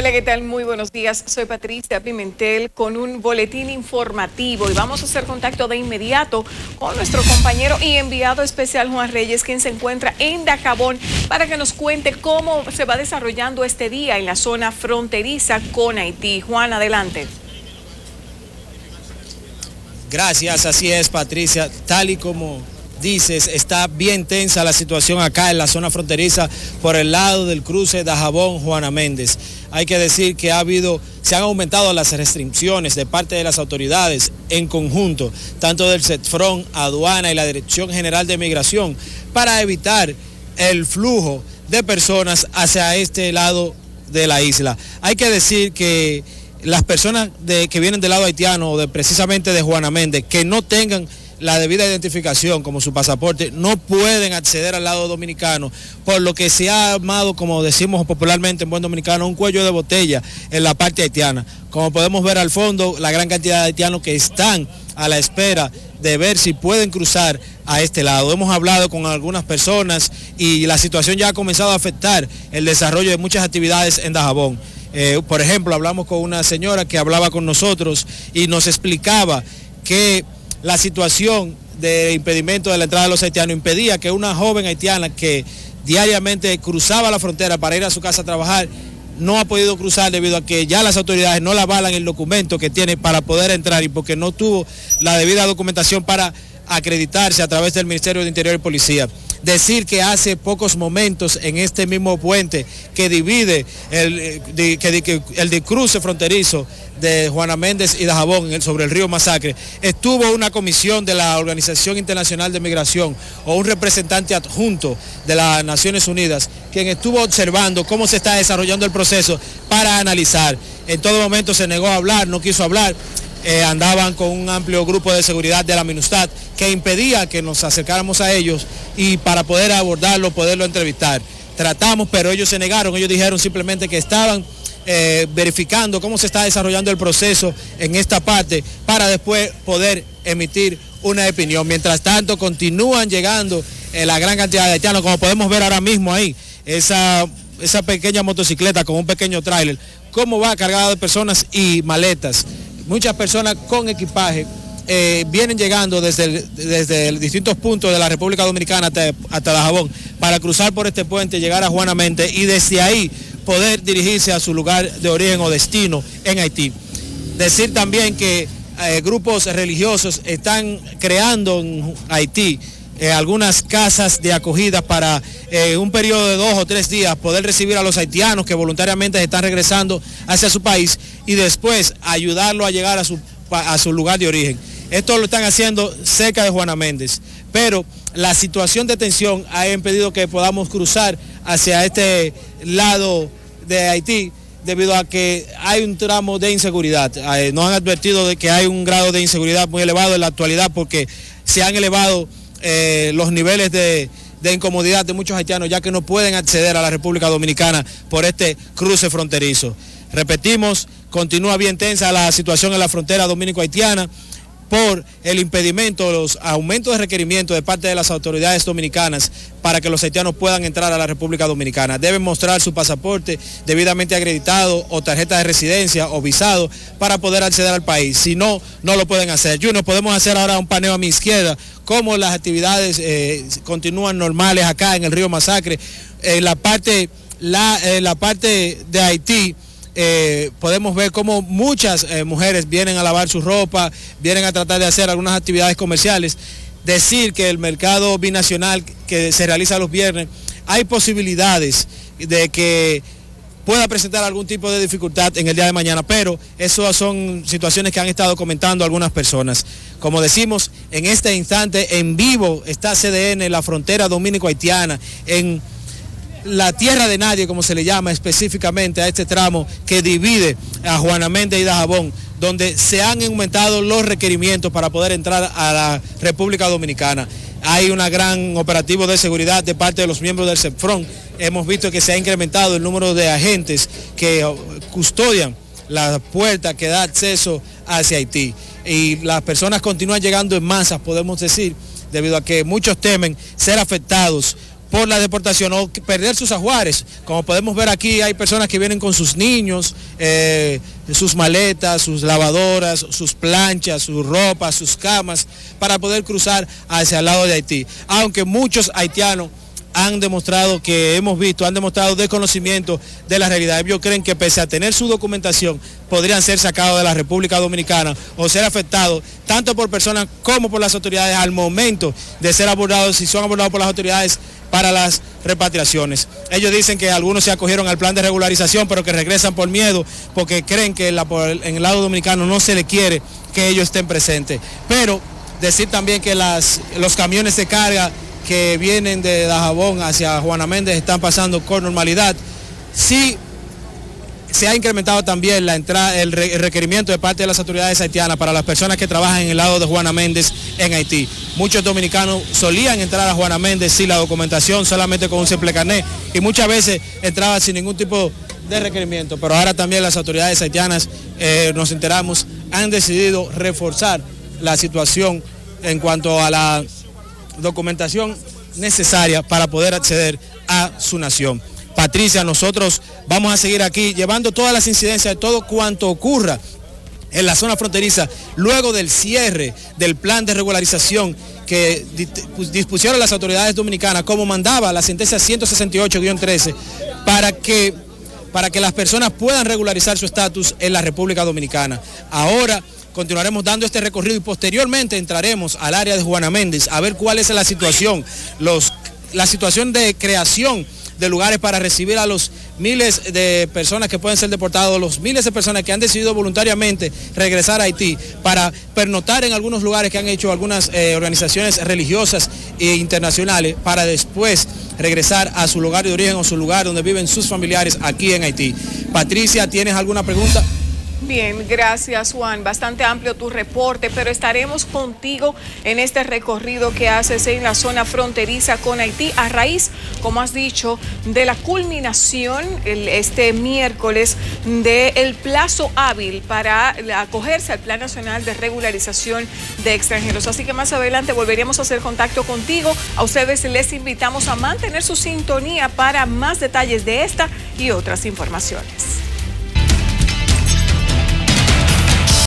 Hola, ¿qué tal? Muy buenos días. Soy Patricia Pimentel con un boletín informativo y vamos a hacer contacto de inmediato con nuestro compañero y enviado especial Juan Reyes, quien se encuentra en Dajabón, para que nos cuente cómo se va desarrollando este día en la zona fronteriza con Haití. Juan, adelante. Gracias, así es, Patricia. Tal y como dices, está bien tensa la situación acá en la zona fronteriza por el lado del cruce Dajabón-Juana Méndez. Hay que decir que se han aumentado las restricciones de parte de las autoridades en conjunto, tanto del CETFRON, aduana y la Dirección General de Migración, para evitar el flujo de personas hacia este lado de la isla. Hay que decir que las personas que vienen del lado haitiano o precisamente de Juana Méndez, que no tengan la debida identificación como su pasaporte, no pueden acceder al lado dominicano, por lo que se ha armado, como decimos popularmente en buen dominicano, un cuello de botella en la parte haitiana. Como podemos ver al fondo, la gran cantidad de haitianos que están a la espera de ver si pueden cruzar a este lado. Hemos hablado con algunas personas y la situación ya ha comenzado a afectar el desarrollo de muchas actividades en Dajabón. Por ejemplo, hablamos con una señora que hablaba con nosotros y nos explicaba que la situación de impedimento de la entrada de los haitianos impedía que una joven haitiana que diariamente cruzaba la frontera para ir a su casa a trabajar no ha podido cruzar debido a que ya las autoridades no le avalan el documento que tiene para poder entrar y porque no tuvo la debida documentación para acreditarse a través del Ministerio de Interior y Policía. Decir que hace pocos momentos en este mismo puente que divide el cruce fronterizo de Juana Méndez y Dajabón sobre el río Masacre, estuvo una comisión de la Organización Internacional de Migración o un representante adjunto de las Naciones Unidas, quien estuvo observando cómo se está desarrollando el proceso para analizar. En todo momento se negó a hablar, no quiso hablar. Andaban con un amplio grupo de seguridad de la MINUSTAH que impedía que nos acercáramos a ellos y para poder abordarlo, poderlo entrevistar. Tratamos, pero ellos se negaron, ellos dijeron simplemente que estaban verificando cómo se está desarrollando el proceso en esta parte para después poder emitir una opinión. Mientras tanto, continúan llegando la gran cantidad de haitianos, como podemos ver ahora mismo ahí, esa pequeña motocicleta con un pequeño tráiler, cómo va cargada de personas y maletas. Muchas personas con equipaje vienen llegando desde distintos puntos de la República Dominicana hasta Dajabón para cruzar por este puente, llegar a Juana Méndez y desde ahí poder dirigirse a su lugar de origen o destino en Haití. Decir también que grupos religiosos están creando en Haití algunas casas de acogida para un periodo de 2 o 3 días poder recibir a los haitianos que voluntariamente se están regresando hacia su país y después ayudarlo a llegar a su lugar de origen. Esto lo están haciendo cerca de Juana Méndez, pero la situación de tensión ha impedido que podamos cruzar hacia este lado de Haití debido a que hay un tramo de inseguridad. Nos han advertido de que hay un grado de inseguridad muy elevado en la actualidad porque se han elevado los niveles de incomodidad de muchos haitianos ya que no pueden acceder a la República Dominicana por este cruce fronterizo. Repetimos, continúa bien tensa la situación en la frontera dominico-haitiana por el impedimento, los aumentos de requerimientos de parte de las autoridades dominicanas para que los haitianos puedan entrar a la República Dominicana. Deben mostrar su pasaporte debidamente acreditado o tarjeta de residencia o visado para poder acceder al país. Si no, no lo pueden hacer. Junior, podemos hacer ahora un paneo a mi izquierda, cómo las actividades continúan normales acá en el río Masacre. En la parte de Haití, podemos ver cómo muchas mujeres vienen a lavar su ropa, vienen a tratar de hacer algunas actividades comerciales. Decir que el mercado binacional que se realiza los viernes, hay posibilidades de que pueda presentar algún tipo de dificultad en el día de mañana, pero eso son situaciones que han estado comentando algunas personas. Como decimos, en este instante en vivo está CDN, la frontera dominico-haitiana, en la tierra de nadie, como se le llama específicamente a este tramo que divide a Juana Méndez y Dajabón, donde se han aumentado los requerimientos para poder entrar a la República Dominicana. Hay un gran operativo de seguridad de parte de los miembros del CETFRON. Hemos visto que se ha incrementado el número de agentes que custodian la puerta que da acceso hacia Haití. Y las personas continúan llegando en masas, podemos decir, debido a que muchos temen ser afectados por la deportación o perder sus ajuares. Como podemos ver aquí, hay personas que vienen con sus niños, sus maletas, sus lavadoras, sus planchas, sus ropas, sus camas, para poder cruzar hacia el lado de Haití. Aunque muchos haitianos han demostrado desconocimiento de la realidad. Ellos creen que pese a tener su documentación, podrían ser sacados de la República Dominicana o ser afectados tanto por personas como por las autoridades al momento de ser abordados, si son abordados por las autoridades para las repatriaciones. Ellos dicen que algunos se acogieron al plan de regularización, pero que regresan por miedo, porque creen que en el lado dominicano no se le quiere que ellos estén presentes. Pero decir también que los camiones de carga que vienen de Dajabón hacia Juana Méndez están pasando con normalidad. Sí, se ha incrementado también el requerimiento de parte de las autoridades haitianas para las personas que trabajan en el lado de Juana Méndez en Haití. Muchos dominicanos solían entrar a Juana Méndez sin la documentación, solamente con un simple carnet, y muchas veces entraban sin ningún tipo de requerimiento. Pero ahora también las autoridades haitianas, nos enteramos, han decidido reforzar la situación en cuanto a la documentación necesaria para poder acceder a su nación. Patricia, nosotros vamos a seguir aquí llevando todas las incidencias de todo cuanto ocurra en la zona fronteriza luego del cierre del plan de regularización que dispusieron las autoridades dominicanas, como mandaba la sentencia 168-13, para que las personas puedan regularizar su estatus en la República Dominicana. Ahora continuaremos dando este recorrido y posteriormente entraremos al área de Juana Méndez a ver cuál es la situación, la situación de creación de lugares para recibir a los miles de personas que pueden ser deportados, los miles de personas que han decidido voluntariamente regresar a Haití para pernoctar en algunos lugares que han hecho algunas organizaciones religiosas e internacionales, para después regresar a su lugar de origen o su lugar donde viven sus familiares aquí en Haití. Patricia, ¿tienes alguna pregunta? Bien, gracias Juan, bastante amplio tu reporte, pero estaremos contigo en este recorrido que haces en la zona fronteriza con Haití a raíz, como has dicho, de la culminación este miércoles del plazo hábil para acogerse al Plan Nacional de Regularización de Extranjeros. Así que más adelante volveríamos a hacer contacto contigo. A ustedes les invitamos a mantener su sintonía para más detalles de esta y otras informaciones.